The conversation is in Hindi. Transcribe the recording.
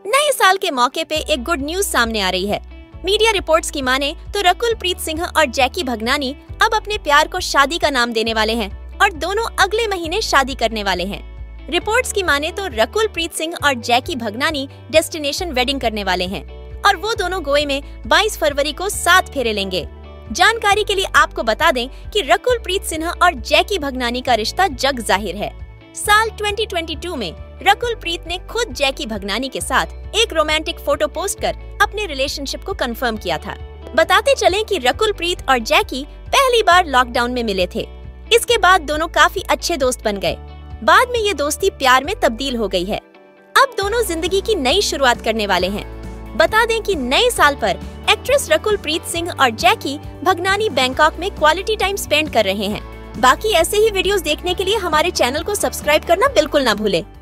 नए साल के मौके पे एक गुड न्यूज सामने आ रही है। मीडिया रिपोर्ट्स की माने तो रकुल प्रीत सिंह और जैकी भगनानी अब अपने प्यार को शादी का नाम देने वाले हैं और दोनों अगले महीने शादी करने वाले हैं। रिपोर्ट्स की माने तो रकुल प्रीत सिंह और जैकी भगनानी डेस्टिनेशन वेडिंग करने वाले हैं और वो दोनों गोवा में 22 फरवरी को 7 फेरे लेंगे। जानकारी के लिए आपको बता दें कि रकुल प्रीत सिन्हा और जैकी भगनानी का रिश्ता जग जाहिर है। साल 2022 में रकुल प्रीत ने खुद जैकी भगनानी के साथ एक रोमांटिक फोटो पोस्ट कर अपने रिलेशनशिप को कंफर्म किया था। बताते चलें कि रकुल प्रीत और जैकी पहली बार लॉकडाउन में मिले थे। इसके बाद दोनों काफी अच्छे दोस्त बन गए। बाद में ये दोस्ती प्यार में तब्दील हो गई है। अब दोनों जिंदगी की नई शुरुआत करने वाले हैं। बता दें कि नए साल पर एक्ट्रेस रकुल प्रीत सिंह और जैकी भगनानी बैंकॉक में क्वालिटी टाइम स्पेंड कर रहे हैं। बाकी ऐसे ही वीडियोस देखने के लिए हमारे चैनल को सब्सक्राइब करना बिल्कुल ना भूले।